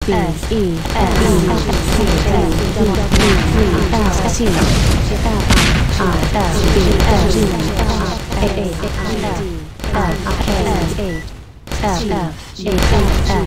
B E F E C L D F T I S B S A F K F F G H